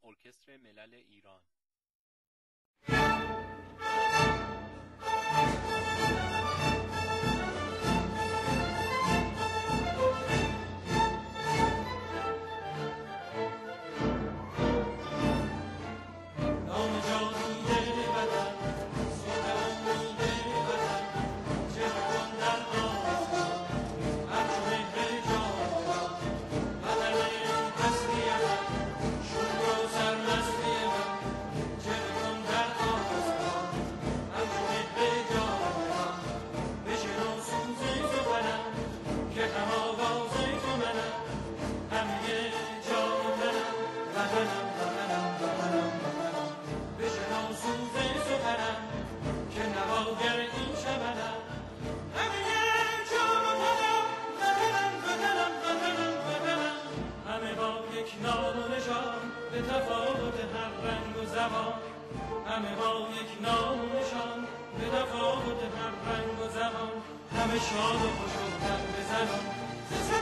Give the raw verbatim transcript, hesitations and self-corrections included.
ارکستر ملل ایران. همه با یک نام و نشان به تفاوت هر رنگ و زبان، همه شاد و خوش و دم بزنان.